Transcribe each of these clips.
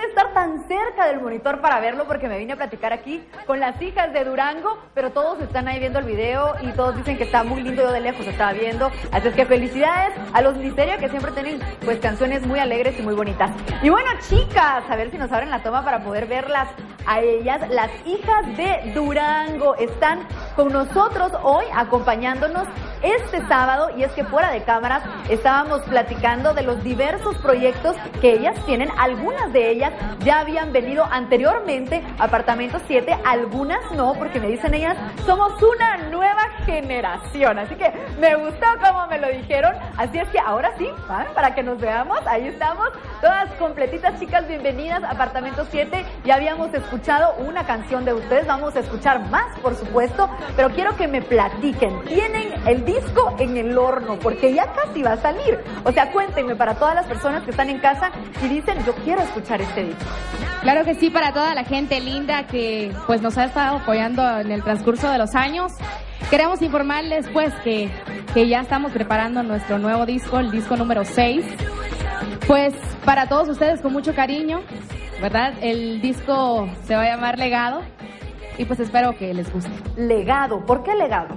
pude estar tan cerca del monitor para verlo porque me vine a platicar aquí con las hijas de Durango, pero todos están ahí viendo el video y todos dicen que está muy lindo, yo de lejos estaba viendo. Así es que felicidades a los Listeria, que siempre tienen pues canciones muy alegres y muy bonitas. Y bueno, chicas, a ver si nos abren la toma para poder verlas a ellas. Las hijas de Durango están con nosotros hoy acompañándonos este sábado, y es que fuera de cámaras estábamos platicando de los diversos proyectos que ellas tienen. Algunas de ellas ya habían venido anteriormente a Apartamento 7, algunas no, porque me dicen ellas, somos una nueva generación. Así que me gustó cómo me lo dijeron. Así es que ahora sí, ¿saben? Para que nos veamos, ahí estamos, todas completitas, chicas, bienvenidas a Apartamento 7. Ya habíamos escuchado una canción de ustedes, vamos a escuchar más, por supuesto, pero quiero que me platiquen. Tienen el disco en el horno, porque ya casi va a salir. O sea, cuéntenme para todas las personas que están en casa y dicen, yo quiero escuchar este disco. Claro que sí, para toda la gente linda que pues nos ha estado apoyando en el transcurso de los años. Queremos informarles pues que ya estamos preparando nuestro nuevo disco, el disco número 6. Pues para todos ustedes con mucho cariño, ¿verdad? El disco se va a llamar Legado y pues espero que les guste. Legado, ¿por qué legado?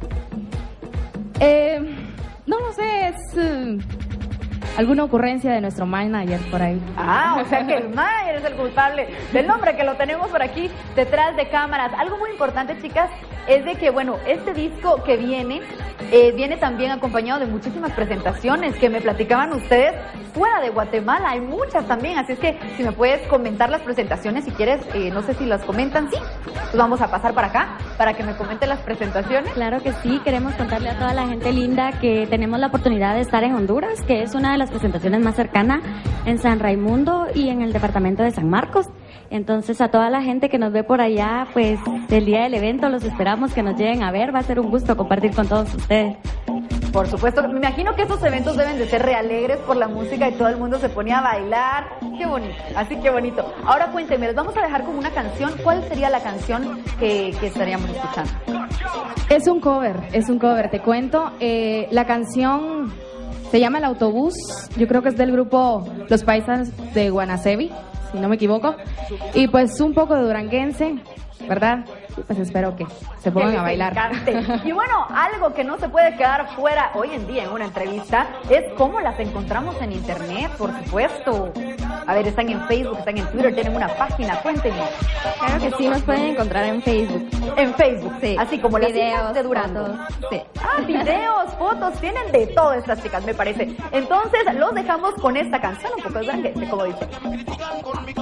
No lo sé, es alguna ocurrencia de nuestro manager por ahí. Ah, o sea que el manager es el culpable del nombre, que lo tenemos por aquí detrás de cámaras. Algo muy importante, chicas, es de que, bueno, este disco que viene también acompañado de muchísimas presentaciones que me platicaban ustedes fuera de Guatemala. Hay muchas también, así es que si me puedes comentar las presentaciones, si quieres, no sé si las comentan, sí. Pues vamos a pasar para acá para que me comenten las presentaciones. Claro que sí, queremos contarle a toda la gente linda que tenemos la oportunidad de estar en Honduras, que es una de las presentaciones más cercanas en San Raimundo y en el departamento de San Marcos. Entonces, a toda la gente que nos ve por allá, pues el día del evento los esperamos que nos lleguen a ver. Va a ser un gusto compartir con todos ustedes. Por supuesto, me imagino que esos eventos deben de ser realegres por la música y todo el mundo se ponía a bailar. Qué bonito, así que bonito. Ahora cuéntenme, les vamos a dejar con una canción. ¿Cuál sería la canción que estaríamos escuchando? Es un cover, te cuento. La canción se llama El Autobús, yo creo que es del grupo Los Paisas de Guanacevi, si no me equivoco. Y pues un poco de duranguense, ¿verdad? Y pues espero que se pongan a bailar. Y bueno, algo que no se puede quedar fuera hoy en día en una entrevista es cómo las encontramos en internet, por supuesto. A ver, están en Facebook, están en Twitter, tienen una página, cuéntenme. Claro que sí, nos pueden encontrar en Facebook. En Facebook, sí. Así como las videos, chicas de Durango. Fotos, sí. Ah, videos, fotos, tienen de todo estas chicas, me parece. Entonces, los dejamos con esta canción, un poco de duranguense, como dice.